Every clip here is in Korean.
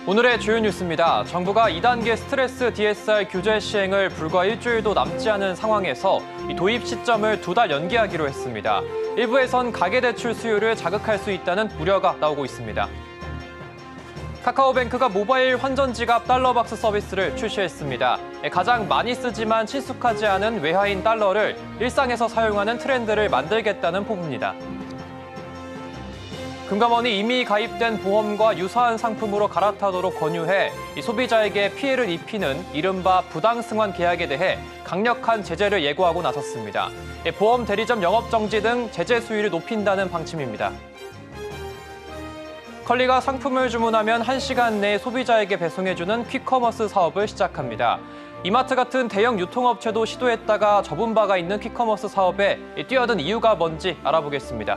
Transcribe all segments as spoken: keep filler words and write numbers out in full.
오늘의 주요 뉴스입니다. 정부가 이 단계 스트레스 디에스알 규제 시행을 불과 일주일도 남지 않은 상황에서 이 도입 시점을 두 달 연기하기로 했습니다. 일부에선 가계대출 수요를 자극할 수 있다는 우려가 나오고 있습니다. 카카오뱅크가 모바일 환전지갑 달러박스 서비스를 출시했습니다. 가장 많이 쓰지만 친숙하지 않은 외화인 달러를 일상에서 사용하는 트렌드를 만들겠다는 포부입니다. 금감원이 이미 가입된 보험과 유사한 상품으로 갈아타도록 권유해 이 소비자에게 피해를 입히는 이른바 부당승환 계약에 대해 강력한 제재를 예고하고 나섰습니다. 보험 대리점 영업정지 등 제재 수위를 높인다는 방침입니다. 컬리가 상품을 주문하면 한 시간 내에 소비자에게 배송해주는 퀵커머스 사업을 시작합니다. 이마트 같은 대형 유통업체도 시도했다가 접은 바가 있는 퀵커머스 사업에 뛰어든 이유가 뭔지 알아보겠습니다.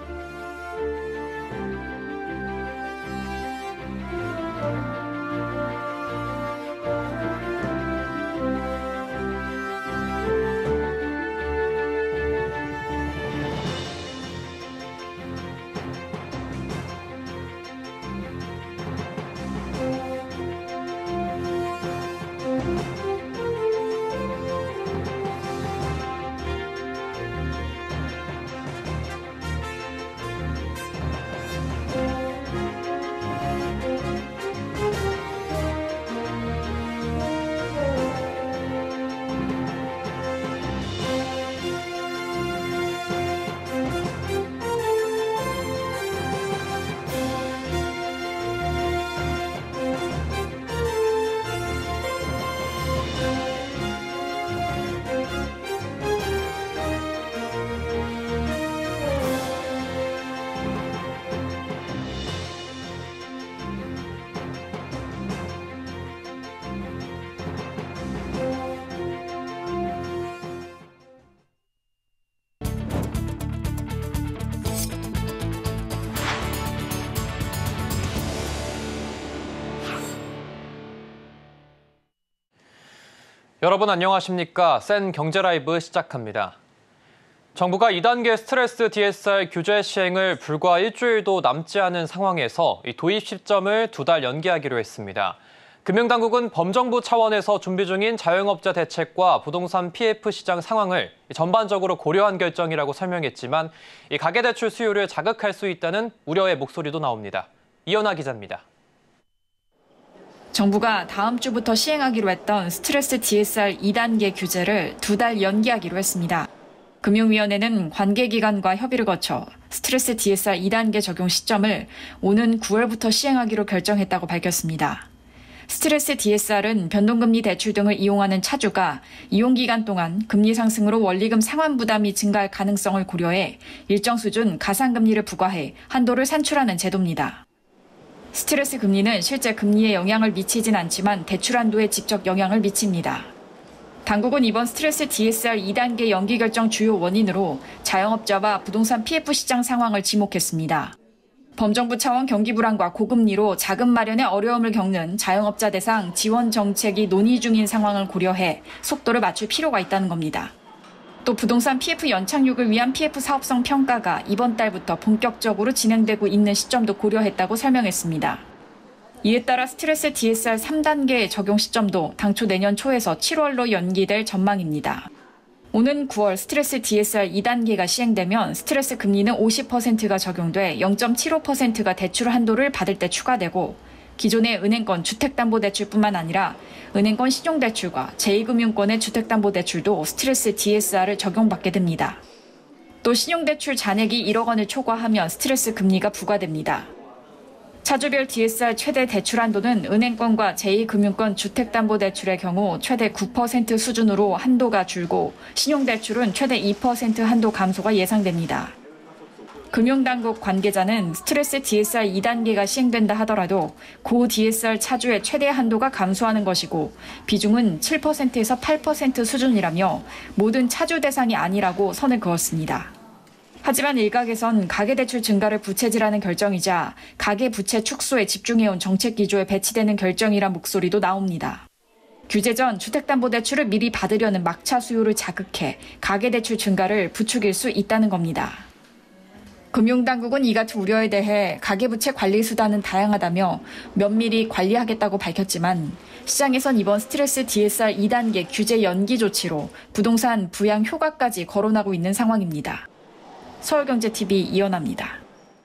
여러분 안녕하십니까? 센 경제라이브 시작합니다. 정부가 이 단계 스트레스 디에스알 규제 시행을 불과 일주일도 남지 않은 상황에서 이 도입 시점을 두 달 연기하기로 했습니다. 금융당국은 범정부 차원에서 준비 중인 자영업자 대책과 부동산 피에프 시장 상황을 전반적으로 고려한 결정이라고 설명했지만 이 가계대출 수요를 자극할 수 있다는 우려의 목소리도 나옵니다. 이연아 기자입니다. 정부가 다음 주부터 시행하기로 했던 스트레스 디에스알 이 단계 규제를 두 달 연기하기로 했습니다. 금융위원회는 관계기관과 협의를 거쳐 스트레스 디에스알 이 단계 적용 시점을 오는 구월부터 시행하기로 결정했다고 밝혔습니다. 스트레스 디에스알은 변동금리 대출 등을 이용하는 차주가 이용기간 동안 금리 상승으로 원리금 상환 부담이 증가할 가능성을 고려해 일정 수준 가상금리를 부과해 한도를 산출하는 제도입니다. 스트레스 금리는 실제 금리에 영향을 미치진 않지만 대출 한도에 직접 영향을 미칩니다. 당국은 이번 스트레스 디에스알 이 단계 연기 결정 주요 원인으로 자영업자와 부동산 피에프 시장 상황을 지목했습니다. 범정부 차원 경기 불안과 고금리로 자금 마련에 어려움을 겪는 자영업자 대상 지원 정책이 논의 중인 상황을 고려해 속도를 맞출 필요가 있다는 겁니다. 또 부동산 피에프 연착륙을 위한 피에프 사업성 평가가 이번 달부터 본격적으로 진행되고 있는 시점도 고려했다고 설명했습니다. 이에 따라 스트레스 디에스알 삼 단계 적용 시점도 당초 내년 초에서 칠월로 연기될 전망입니다. 오는 구월 스트레스 디에스알 이 단계가 시행되면 스트레스 금리는 오십 퍼센트가 적용돼 영 점 칠오 퍼센트가 대출 한도를 받을 때 추가되고 기존의 은행권 주택담보대출뿐만 아니라 은행권 신용대출과 제이 금융권의 주택담보대출도 스트레스 디에스알을 적용받게 됩니다. 또 신용대출 잔액이 일억 원을 초과하면 스트레스 금리가 부과됩니다. 차주별 디에스알 최대 대출 한도는 은행권과 제이 금융권 주택담보대출의 경우 최대 구 퍼센트 수준으로 한도가 줄고 신용대출은 최대 이 퍼센트 한도 감소가 예상됩니다. 금융당국 관계자는 스트레스 디에스알 이 단계가 시행된다 하더라도 고 디에스알 차주의 최대 한도가 감소하는 것이고 비중은 칠 퍼센트에서 팔 퍼센트 수준이라며 모든 차주 대상이 아니라고 선을 그었습니다. 하지만 일각에선 가계대출 증가를 부채질하는 결정이자 가계부채 축소에 집중해온 정책 기조에 배치되는 결정이란 목소리도 나옵니다. 규제 전 주택담보대출을 미리 받으려는 막차 수요를 자극해 가계대출 증가를 부추길 수 있다는 겁니다. 금융당국은 이 같은 우려에 대해 가계부채 관리 수단은 다양하다며 면밀히 관리하겠다고 밝혔지만 시장에선 이번 스트레스 디에스알 이 단계 규제 연기 조치로 부동산 부양 효과까지 거론하고 있는 상황입니다. 서울경제티비 이연아입니다.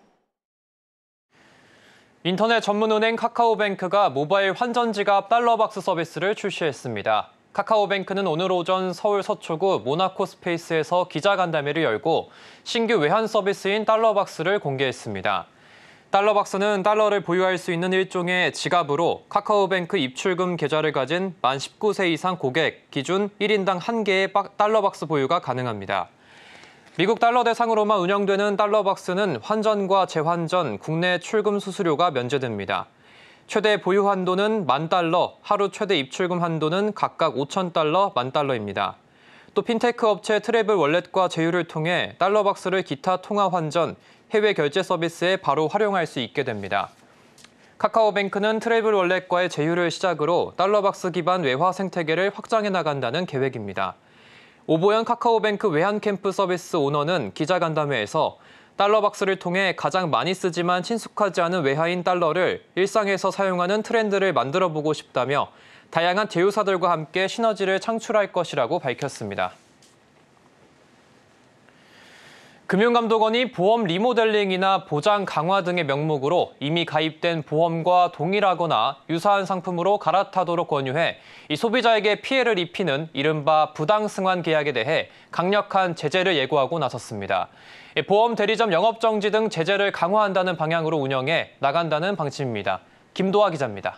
인터넷 전문은행 카카오뱅크가 모바일 환전지갑 달러박스 서비스를 출시했습니다. 카카오뱅크는 오늘 오전 서울 서초구 모나코 스페이스에서 기자간담회를 열고 신규 외환 서비스인 달러박스를 공개했습니다. 달러박스는 달러를 보유할 수 있는 일종의 지갑으로 카카오뱅크 입출금 계좌를 가진 만 십구 세 이상 고객 기준 일 인당 한 개의 달러박스 보유가 가능합니다. 미국 달러 대상으로만 운영되는 달러박스는 환전과 재환전, 국내 출금 수수료가 면제됩니다. 최대 보유 한도는 만 달러, 하루 최대 입출금 한도는 각각 오천 달러, 만 달러입니다. 또 핀테크 업체 트래블 월렛과 제휴를 통해 달러박스를 기타 통화 환전, 해외 결제 서비스에 바로 활용할 수 있게 됩니다. 카카오뱅크는 트래블 월렛과의 제휴를 시작으로 달러박스 기반 외화 생태계를 확장해 나간다는 계획입니다. 오보현 카카오뱅크 외환캠프 서비스 오너는 기자간담회에서 달러박스를 통해 가장 많이 쓰지만 친숙하지 않은 외화인 달러를 일상에서 사용하는 트렌드를 만들어보고 싶다며 다양한 제휴사들과 함께 시너지를 창출할 것이라고 밝혔습니다. 금융감독원이 보험 리모델링이나 보장 강화 등의 명목으로 이미 가입된 보험과 동일하거나 유사한 상품으로 갈아타도록 권유해 이 소비자에게 피해를 입히는 이른바 부당승환 계약에 대해 강력한 제재를 예고하고 나섰습니다. 보험 대리점 영업정지 등 제재를 강화한다는 방향으로 운영해 나간다는 방침입니다. 김도하 기자입니다.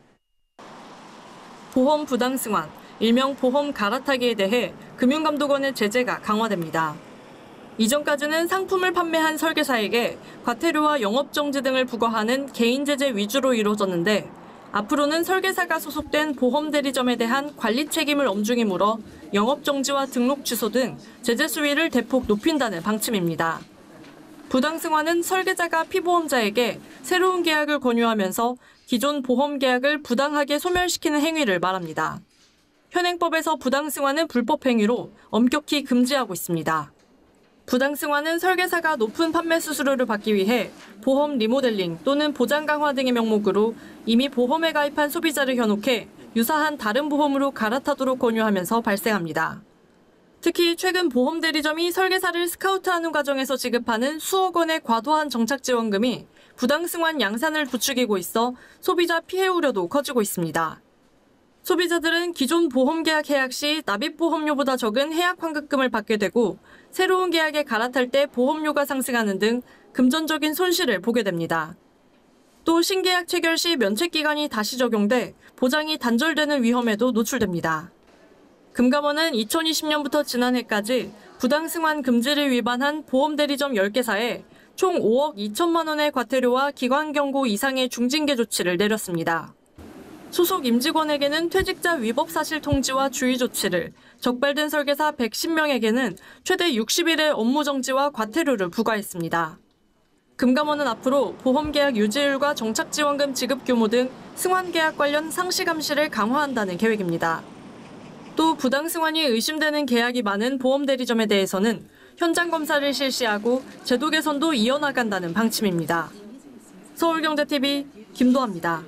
보험 부당승환, 일명 보험 갈아타기에 대해 금융감독원의 제재가 강화됩니다. 이전까지는 상품을 판매한 설계사에게 과태료와 영업정지 등을 부과하는 개인 제재 위주로 이루어졌는데 앞으로는 설계사가 소속된 보험 대리점에 대한 관리 책임을 엄중히 물어 영업정지와 등록 취소 등 제재 수위를 대폭 높인다는 방침입니다. 부당승환은 설계자가 피보험자에게 새로운 계약을 권유하면서 기존 보험 계약을 부당하게 소멸시키는 행위를 말합니다. 현행법에서 부당승환은 불법 행위로 엄격히 금지하고 있습니다. 부당승환은 설계사가 높은 판매 수수료를 받기 위해 보험 리모델링 또는 보장 강화 등의 명목으로 이미 보험에 가입한 소비자를 현혹해 유사한 다른 보험으로 갈아타도록 권유하면서 발생합니다. 특히 최근 보험 대리점이 설계사를 스카우트하는 과정에서 지급하는 수억 원의 과도한 정착지원금이 부당승환 양산을 부추기고 있어 소비자 피해 우려도 커지고 있습니다. 소비자들은 기존 보험 계약 해약 시 납입보험료보다 적은 해약 환급금을 받게 되고 새로운 계약에 갈아탈 때 보험료가 상승하는 등 금전적인 손실을 보게 됩니다. 또 신계약 체결 시 면책기간이 다시 적용돼 보장이 단절되는 위험에도 노출됩니다. 금감원은 이천이십 년부터 지난해까지 부당승환 금지를 위반한 보험 대리점 열 개사에 총 오억 이천만 원의 과태료와 기관경고 이상의 중징계 조치를 내렸습니다. 소속 임직원에게는 퇴직자 위법 사실 통지와 주의 조치를, 적발된 설계사 백십 명에게는 최대 육십 일의 업무 정지와 과태료를 부과했습니다. 금감원은 앞으로 보험계약 유지율과 정착지원금 지급 규모 등 승환계약 관련 상시 감시를 강화한다는 계획입니다. 또 부당승환이 의심되는 계약이 많은 보험 대리점에 대해서는 현장 검사를 실시하고 제도 개선도 이어나간다는 방침입니다. 서울경제티비 김도하입니다.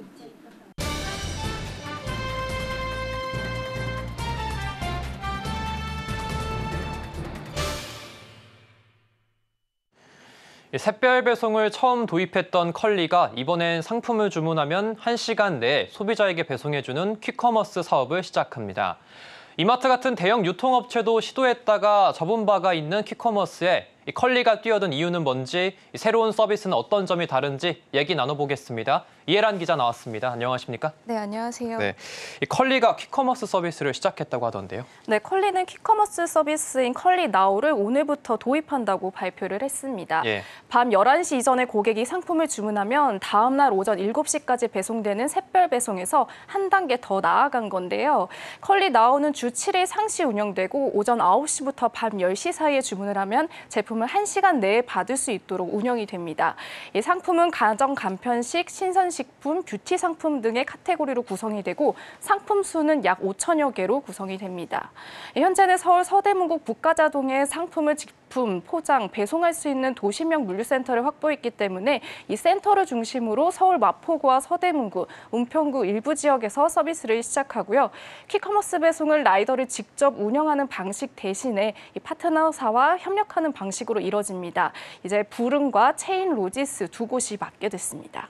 샛별 배송을 처음 도입했던 컬리가 이번엔 상품을 주문하면 한 시간 내에 소비자에게 배송해주는 퀵커머스 사업을 시작합니다. 이마트 같은 대형 유통업체도 시도했다가 접은 바가 있는 퀵커머스에 이 컬리가 뛰어든 이유는 뭔지, 새로운 서비스는 어떤 점이 다른지 얘기 나눠보겠습니다. 이혜란 기자 나왔습니다. 안녕하십니까? 네, 안녕하세요. 네, 이 컬리가 퀵커머스 서비스를 시작했다고 하던데요. 네, 컬리는 퀵커머스 서비스인 컬리나우를 오늘부터 도입한다고 발표를 했습니다. 예. 밤 열한 시 이전에 고객이 상품을 주문하면 다음 날 오전 일곱 시까지 배송되는 샛별 배송에서 한 단계 더 나아간 건데요. 컬리나우는 주 칠 일 상시 운영되고 오전 아홉 시부터 밤 열 시 사이에 주문을 하면 제품을 한 시간 내에 받을 수 있도록 운영이 됩니다. 이 상품은 가정 간편식, 신선식품, 뷰티 상품 등의 카테고리로 구성이 되고 상품 수는 약 오천여 개로 구성이 됩니다. 현재는 서울 서대문구 북가자동에 상품을 납품, 포장, 배송할 수 있는 도시명 물류센터를 확보했기 때문에 이 센터를 중심으로 서울 마포구와 서대문구, 은평구 일부 지역에서 서비스를 시작하고요. 퀵커머스 배송을 라이더를 직접 운영하는 방식 대신에 이 파트너사와 협력하는 방식으로 이뤄집니다. 이제 부릉과 체인 로지스 두 곳이 맡게 됐습니다.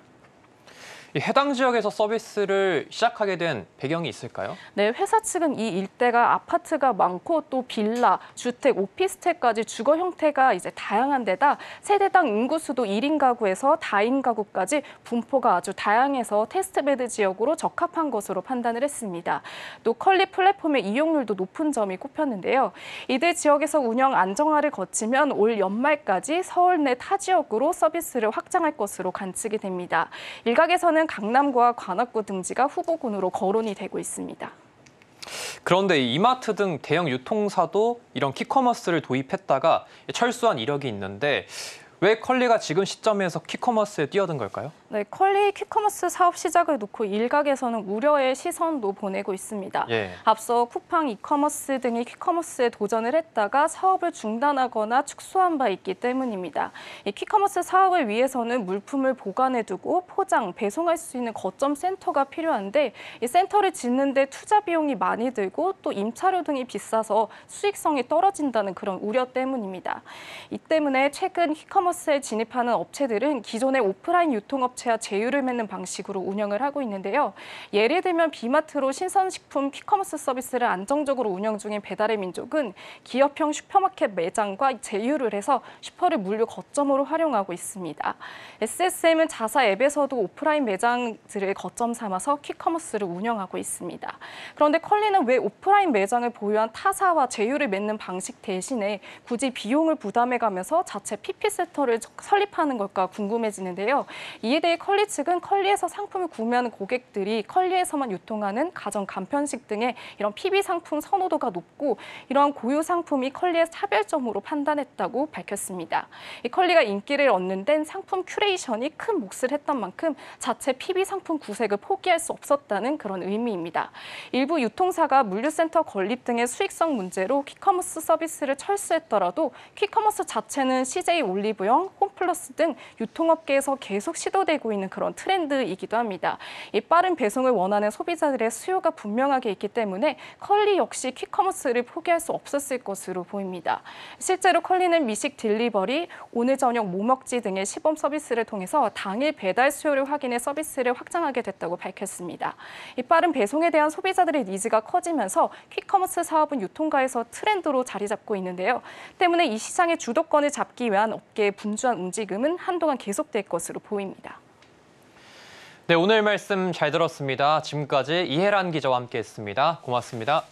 이 해당 지역에서 서비스를 시작하게 된 배경이 있을까요? 네, 회사 측은 이 일대가 아파트가 많고 또 빌라, 주택, 오피스텔까지 주거 형태가 이제 다양한 데다 세대당 인구수도 일 인 가구에서 다인 가구까지 분포가 아주 다양해서 테스트베드 지역으로 적합한 것으로 판단을 했습니다. 또 컬리 플랫폼의 이용률도 높은 점이 꼽혔는데요. 이들 지역에서 운영 안정화를 거치면 올 연말까지 서울 내 타 지역으로 서비스를 확장할 것으로 관측이 됩니다. 일각에서는 강남구와 관악구 등지가 후보군으로 거론이 되고 있습니다. 그런데 이마트 등 대형 유통사도 이런 퀵커머스를 도입했다가 철수한 이력이 있는데 왜 컬리가 지금 시점에서 퀵커머스에 뛰어든 걸까요? 네, 컬리 퀵커머스 사업 시작을 놓고 일각에서는 우려의 시선도 보내고 있습니다. 예. 앞서 쿠팡 이커머스 등이 퀵커머스에 도전을 했다가 사업을 중단하거나 축소한 바 있기 때문입니다. 이 퀵커머스 사업을 위해서는 물품을 보관해두고 포장, 배송할 수 있는 거점 센터가 필요한데 이 센터를 짓는 데 투자 비용이 많이 들고 또 임차료 등이 비싸서 수익성이 떨어진다는 그런 우려 때문입니다. 이 때문에 최근 퀵커머스에 진입하는 업체들은 기존의 오프라인 유통업체 와 제휴를 맺는 방식으로 운영을 하고 있는데요. 예를 들면 비마트로 신선식품 퀵커머스 서비스를 안정적으로 운영 중인 배달의 민족은 기업형 슈퍼마켓 매장과 제휴를 해서 슈퍼를 물류 거점으로 활용하고 있습니다. 에스에스엠은 자사 앱에서도 오프라인 매장들을 거점 삼아서 퀵커머스를 운영하고 있습니다. 그런데 컬리는 왜 오프라인 매장을 보유한 타사와 제휴를 맺는 방식 대신에 굳이 비용을 부담해가면서 자체 피피센터를 설립하는 걸까 궁금해지는데요. 이에 대해 컬리 측은 컬리에서 상품을 구매하는 고객들이 컬리에서만 유통하는 가정 간편식 등의 이런 피비 상품 선호도가 높고 이러한 고유 상품이 컬리의 차별점으로 판단했다고 밝혔습니다. 이 컬리가 인기를 얻는 데는 상품 큐레이션이 큰 몫을 했던 만큼 자체 피비 상품 구색을 포기할 수 없었다는 그런 의미입니다. 일부 유통사가 물류센터 건립 등의 수익성 문제로 퀵커머스 서비스를 철수했더라도 퀵커머스 자체는 씨제이 올리브영, 홈플러스 등 유통업계에서 계속 시도되고 있는 그런 트렌드이기도 합니다. 이 빠른 배송을 원하는 소비자들의 수요가 분명하게 있기 때문에 컬리 역시 퀵커머스를 포기할 수 없었을 것으로 보입니다. 실제로 컬리는 미식 딜리버리, 오늘 저녁 뭐 먹지 등의 시범 서비스를 통해서 당일 배달 수요를 확인해 서비스를 확장하게 됐다고 밝혔습니다. 이 빠른 배송에 대한 소비자들의 니즈가 커지면서 퀵커머스 사업은 유통가에서 트렌드로 자리 잡고 있는데요. 때문에 이 시장의 주도권을 잡기 위한 업계의 분주한 움직임은 한동안 계속될 것으로 보입니다. 네, 오늘 말씀 잘 들었습니다. 지금까지 이혜란 기자와 함께했습니다. 고맙습니다.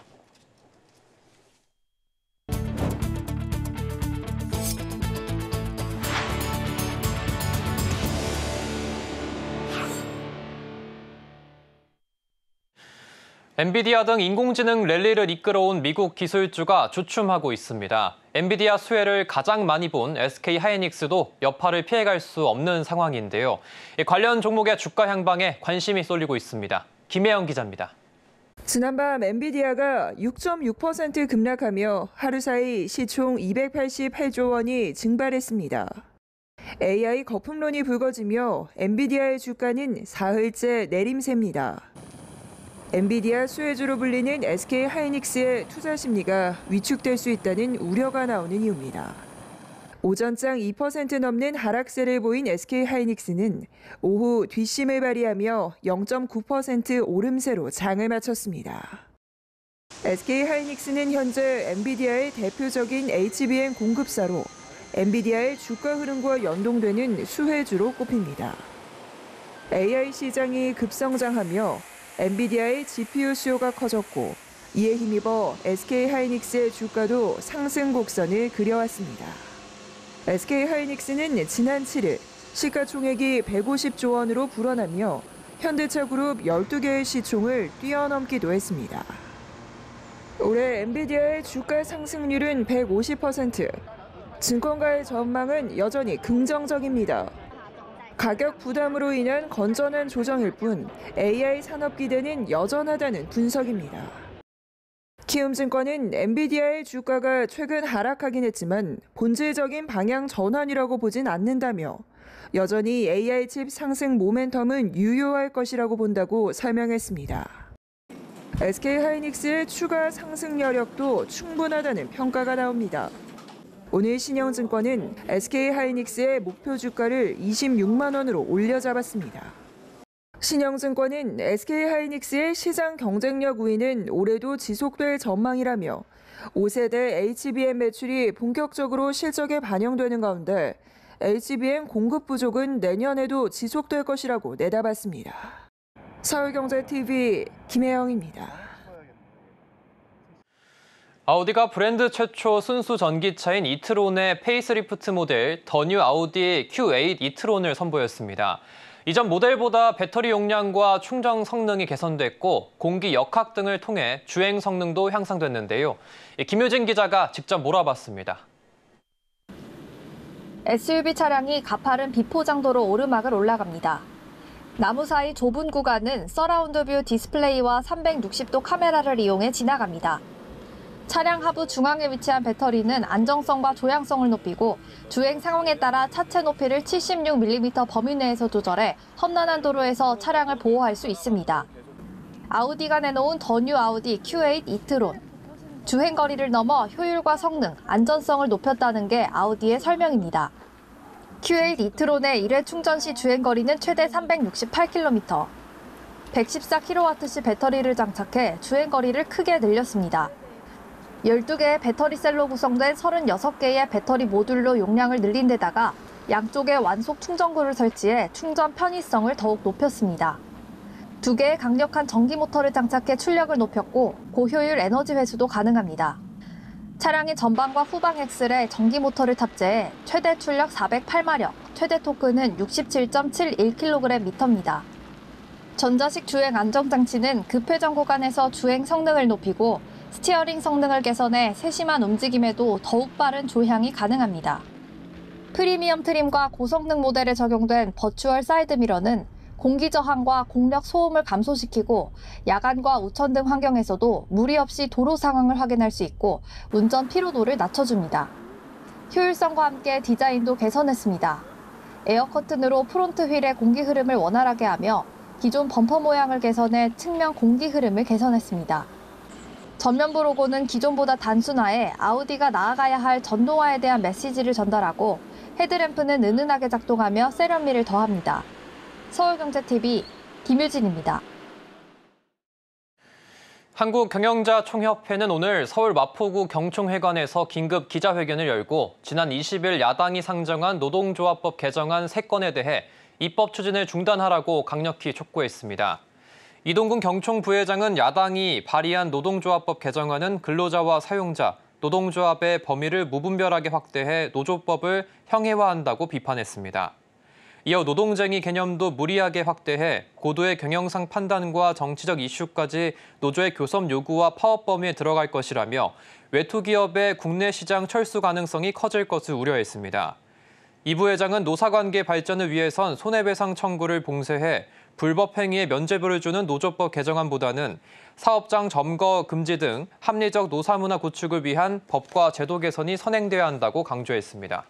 엔비디아 등 인공지능 랠리를 이끌어온 미국 기술주가 주춤하고 있습니다. 엔비디아 수혜를 가장 많이 본 에스케이하이닉스도 여파를 피해갈 수 없는 상황인데요. 관련 종목의 주가 향방에 관심이 쏠리고 있습니다. 김혜영 기자입니다. 지난밤 엔비디아가 육 점 육 퍼센트 급락하며 하루 사이 시총 이백팔십팔조 원이 증발했습니다. 에이아이 거품론이 불거지며 엔비디아의 주가는 사흘째 내림세입니다. 엔비디아 수혜주로 불리는 에스케이하이닉스의 투자 심리가 위축될 수 있다는 우려가 나오는 이유입니다. 오전장 이 퍼센트 넘는 하락세를 보인 에스케이하이닉스는 오후 뒷심을 발휘하며 영 점 구 퍼센트 오름세로 장을 마쳤습니다. 에스케이하이닉스는 현재 엔비디아의 대표적인 에이치비엠 공급사로 엔비디아의 주가 흐름과 연동되는 수혜주로 꼽힙니다. 에이아이 시장이 급성장하며 엔비디아의 지피유 수요가 커졌고 이에 힘입어 에스케이하이닉스의 주가도 상승 곡선을 그려왔습니다. 에스케이하이닉스는 지난 칠일 시가총액이 백오십조 원으로 불어나며 현대차그룹 열두 개의 시총을 뛰어넘기도 했습니다. 올해 엔비디아의 주가 상승률은 백오십 퍼센트, 증권가의 전망은 여전히 긍정적입니다. 가격 부담으로 인한 건전한 조정일 뿐 에이아이 산업 기대는 여전하다는 분석입니다. 키움증권은 엔비디아의 주가가 최근 하락하긴 했지만 본질적인 방향 전환이라고 보진 않는다며 여전히 에이아이 칩 상승 모멘텀은 유효할 것이라고 본다고 설명했습니다. 에스케이하이닉스의 추가 상승 여력도 충분하다는 평가가 나옵니다. 오늘 신영증권은 에스케이하이닉스의 목표 주가를 이십육만 원으로 올려잡았습니다. 신영증권은 에스케이하이닉스의 시장 경쟁력 우위는 올해도 지속될 전망이라며 오 세대 에이치비엠 매출이 본격적으로 실적에 반영되는 가운데 에이치비엠 공급 부족은 내년에도 지속될 것이라고 내다봤습니다. 서울경제티비 김혜영입니다. 아우디가 브랜드 최초 순수 전기차인 이트론의 페이스리프트 모델 더 뉴 아우디 큐 에잇 이트론을 선보였습니다. 이전 모델보다 배터리 용량과 충전 성능이 개선됐고 공기 역학 등을 통해 주행 성능도 향상됐는데요. 김효진 기자가 직접 몰아봤습니다. 에스유브이 차량이 가파른 비포장도로 오르막을 올라갑니다. 나무 사이 좁은 구간은 서라운드 뷰 디스플레이와 삼백육십 도 카메라를 이용해 지나갑니다. 차량 하부 중앙에 위치한 배터리는 안정성과 조향성을 높이고 주행 상황에 따라 차체 높이를 칠십육 밀리미터 범위 내에서 조절해 험난한 도로에서 차량을 보호할 수 있습니다. 아우디가 내놓은 더 뉴 아우디 큐 에잇 이트론. 주행 거리를 넘어 효율과 성능, 안전성을 높였다는 게 아우디의 설명입니다. 큐 에잇 이트론의 일 회 충전 시 주행 거리는 최대 삼백육십팔 킬로미터. 백십사 킬로와트시 배터리를 장착해 주행 거리를 크게 늘렸습니다. 열두 개의 배터리 셀로 구성된 서른여섯 개의 배터리 모듈로 용량을 늘린 데다가 양쪽에 완속 충전구를 설치해 충전 편의성을 더욱 높였습니다. 두 개의 강력한 전기 모터를 장착해 출력을 높였고 고효율 에너지 회수도 가능합니다. 차량의 전방과 후방 엑셀에 전기 모터를 탑재해 최대 출력 사백팔 마력, 최대 토크는 육십칠 점 칠일 킬로그램미터입니다. 전자식 주행 안정장치는 급회전 구간에서 주행 성능을 높이고 스티어링 성능을 개선해 세심한 움직임에도 더욱 빠른 조향이 가능합니다. 프리미엄 트림과 고성능 모델에 적용된 버추얼 사이드미러는 공기 저항과 공력 소음을 감소시키고 야간과 우천 등 환경에서도 무리 없이 도로 상황을 확인할 수 있고 운전 피로도를 낮춰줍니다. 효율성과 함께 디자인도 개선했습니다. 에어 커튼으로 프론트 휠의 공기 흐름을 원활하게 하며 기존 범퍼 모양을 개선해 측면 공기 흐름을 개선했습니다. 전면부 로고는 기존보다 단순화해 아우디가 나아가야 할 전동화에 대한 메시지를 전달하고 헤드램프는 은은하게 작동하며 세련미를 더합니다. 서울경제티비 김유진입니다. 한국경영자총협회는 오늘 서울 마포구 경총회관에서 긴급 기자회견을 열고 지난 이십 일 야당이 상정한 노동조합법 개정안 세 건에 대해 입법 추진을 중단하라고 강력히 촉구했습니다. 이동근 경총 부회장은 야당이 발의한 노동조합법 개정안은 근로자와 사용자, 노동조합의 범위를 무분별하게 확대해 노조법을 형해화한다고 비판했습니다. 이어 노동쟁의 개념도 무리하게 확대해 고도의 경영상 판단과 정치적 이슈까지 노조의 교섭 요구와 파업 범위에 들어갈 것이라며 외투 기업의 국내 시장 철수 가능성이 커질 것을 우려했습니다. 이 부회장은 노사관계 발전을 위해선 손해배상 청구를 봉쇄해 불법 행위에 면죄부를 주는 노조법 개정안보다는 사업장 점거 금지 등 합리적 노사문화 구축을 위한 법과 제도 개선이 선행돼야 한다고 강조했습니다.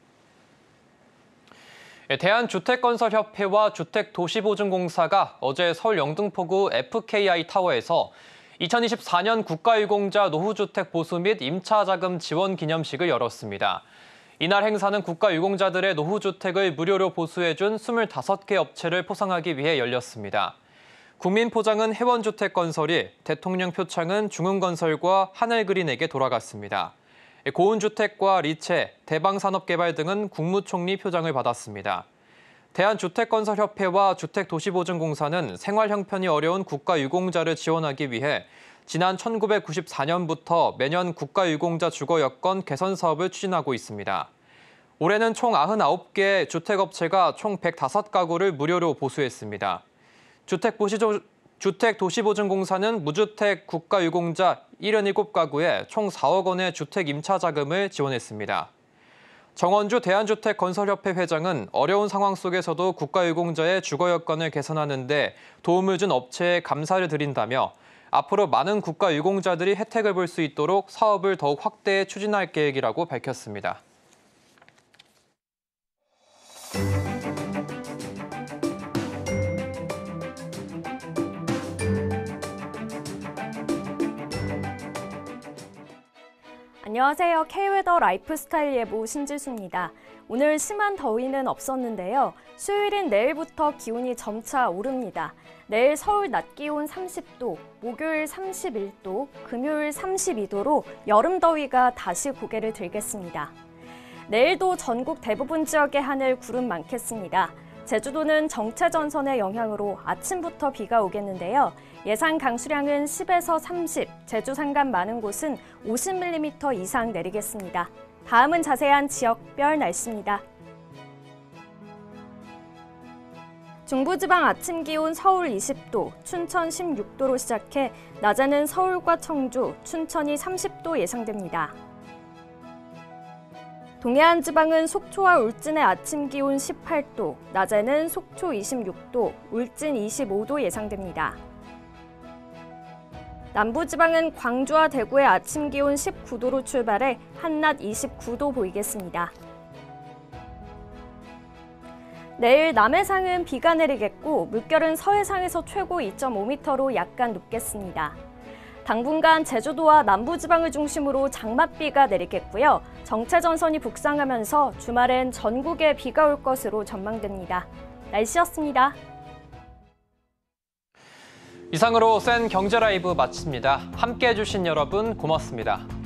대한주택건설협회와 주택도시보증공사가 어제 서울 영등포구 에프케이아이 타워에서 이천이십사 년 국가유공자 노후주택 보수 및 임차자금 지원 기념식을 열었습니다. 이날 행사는 국가유공자들의 노후주택을 무료로 보수해준 이십오 개 업체를 포상하기 위해 열렸습니다. 국민포장은 해원주택건설이, 대통령 표창은 중흥건설과 하늘그린에게 돌아갔습니다. 고운주택과 리체, 대방산업개발 등은 국무총리 표장을 받았습니다. 대한주택건설협회와 주택도시보증공사는 생활 형편이 어려운 국가유공자를 지원하기 위해 지난 천구백구십사 년부터 매년 국가유공자 주거 여건 개선 사업을 추진하고 있습니다. 올해는 총 구십구 개 주택업체가 총 백오 가구를 무료로 보수했습니다. 주택보시조, 주택도시보증공사는 무주택 국가유공자 칠십칠 가구에 총 사억 원의 주택 임차 자금을 지원했습니다. 정원주 대한주택건설협회 회장은 어려운 상황 속에서도 국가유공자의 주거 여건을 개선하는 데 도움을 준 업체에 감사를 드린다며 앞으로 많은 국가 유공자들이 혜택을 볼 수 있도록 사업을 더욱 확대해 추진할 계획이라고 밝혔습니다. 안녕하세요. K웨더 라이프스타일 예보 신지수입니다. 오늘 심한 더위는 없었는데요. 수요일인 내일부터 기온이 점차 오릅니다. 내일 서울 낮 기온 삼십 도, 목요일 삼십일 도, 금요일 삼십이 도로 여름 더위가 다시 고개를 들겠습니다. 내일도 전국 대부분 지역의 하늘 구름 많겠습니다. 제주도는 정체전선의 영향으로 아침부터 비가 오겠는데요. 예상 강수량은 십에서 삼십, 제주 산간 많은 곳은 오십 밀리미터 이상 내리겠습니다. 다음은 자세한 지역별 날씨입니다. 중부지방 아침 기온 서울 이십 도, 춘천 십육 도로 시작해 낮에는 서울과 청주, 춘천이 삼십 도 예상됩니다. 동해안 지방은 속초와 울진의 아침 기온 십팔 도, 낮에는 속초 이십육 도, 울진 이십오 도 예상됩니다. 남부지방은 광주와 대구의 아침 기온 십구 도로 출발해 한낮 이십구 도 보이겠습니다. 내일 남해상은 비가 내리겠고 물결은 서해상에서 최고 이 점 오 미터로 약간 높겠습니다. 당분간 제주도와 남부지방을 중심으로 장맛비가 내리겠고요. 정체전선이 북상하면서 주말엔 전국에 비가 올 것으로 전망됩니다. 날씨였습니다. 이상으로 센 경제 라이브 마칩니다. 함께해 주신 여러분 고맙습니다.